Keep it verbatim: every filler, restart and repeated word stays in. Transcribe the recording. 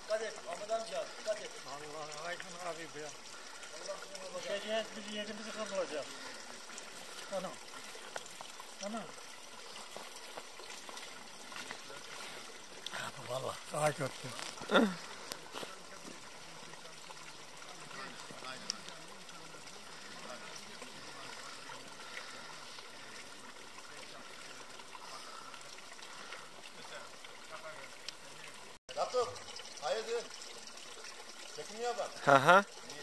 Dikkat et Ahmet amca, dikkat et. Allah aydın abi bu ya. Allah sana bak. Geceye biz yedimizi kazılacak. Ana. Ana. Abi valla daha kötü. Yakup, hayırdır? Çekimiye bak. Hı hı.